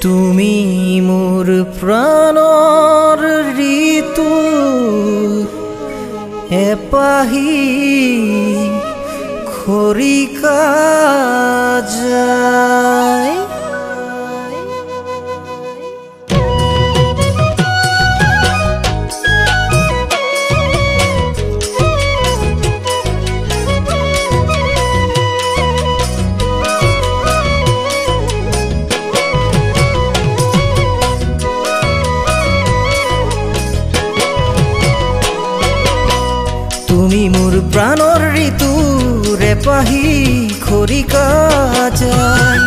তুমি মোর প্রাণর ঋতু এপাহি খৰিকা যায়। তুমি মোর প্রাণর ঋতু রেপাহি খৰিকা যায়।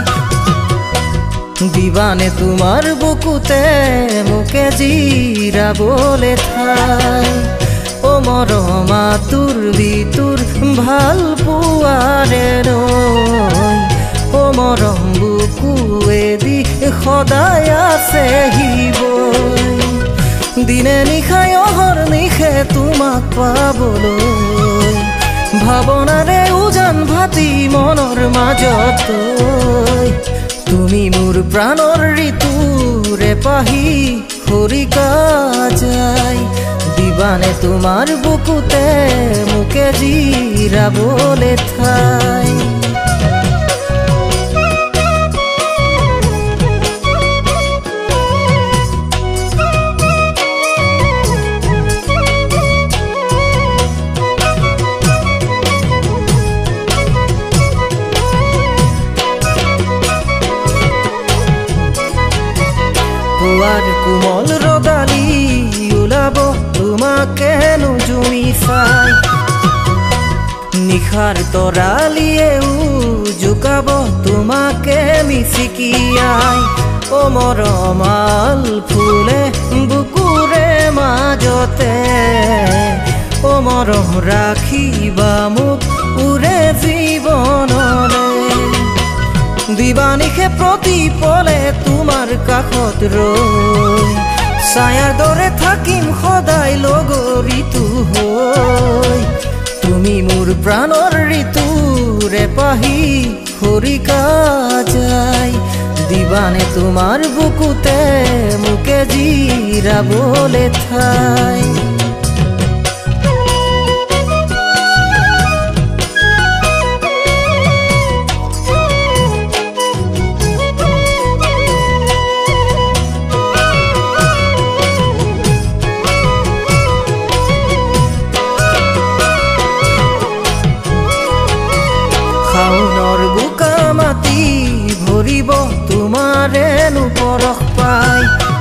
দিবানে তোমার বুকুতে মোকে জিরাবলে ঠাই। ও মৰমা তোৰ ভিতর ভাল পোৱাৰে ৰয়। ও মৰম বুকুৱে দি সদায় আছে হিবই। দিনে নিশাই অহৰ নিশে তোমাক পাবলৈ ভাৱনাৰে উজান ভাতি মনৰ মাজত। তুমি মোৰ প্ৰাণৰ ঋতু ৰেপাহি খৰিকা যায়। দিবানে তোমাৰ বুকুতে মোকে জিৰাবলে ঠাই। পুৱাৰ কোমল ৰদালি ওলাব তোমাকে নুজুমি চাই। নিশাৰ তৰালিয়েও জোকাব তোমাকে মিচিকিয়াই। ও মৰমাল ফুলে বুকুৰে মাজতে। ও মৰম ৰাখিবা মোক উৰে জীৱনলে। দিবানিশে প্ৰতি পলে তোমাৰ কাষত ৰৈ। ছায়াৰ দৰে থাকিম সদায় লগৰীটো হৈ। তুমি মোৰ প্ৰাণৰ ঋতু ৰেপাহি খৰিকা যায়। দিবানে তোমাৰ বুকুতে মোকে জিৰাবলে ঠাই। শাওনৰ বোকা মাটি ভৰিব তোমাৰেনো পৰশ পাই।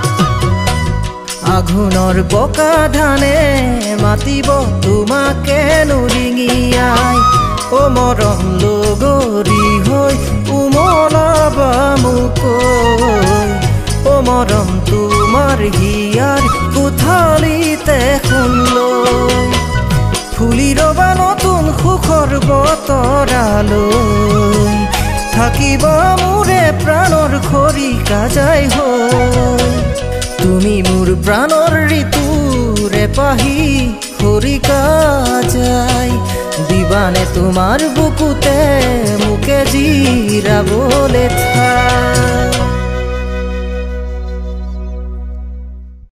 আঘোণৰ বোকা ধানে মাতিব তোমাকেনো ৰিঙিয়াই। ও মৰম লগৰী হৈ উমলাবা মোকৈ। ও মৰম তোমাৰ হিয়াৰ কোঠালিতে শুনলৈ। ফুলি ৰবা নতুন সুখৰ বতৰালৈ। থাকিবা মোৰে প্ৰাণৰ খৰিকা যায় হৈ। তুমি মোৰ প্ৰাণৰ ঋতু ৰেপাহি খৰিকা যায়। দিবানে তোমাৰ বুকুতে মোকে জিৰাবলে ঠাই।